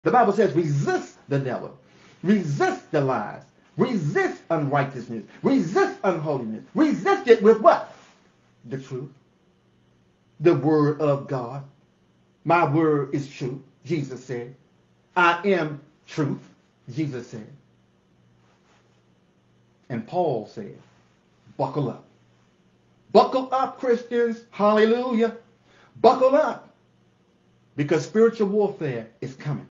The Bible says resist the devil. Resist the lies. Resist unrighteousness. Resist unholiness. Resist it with what? The truth. The word of God. My word is truth, Jesus said. I am truth, Jesus said. And Paul said, buckle up. Buckle up, Christians. Hallelujah. Buckle up. Because spiritual warfare is coming.